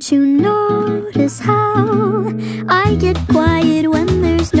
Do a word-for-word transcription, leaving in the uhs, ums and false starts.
Don't you notice how I get quiet when there's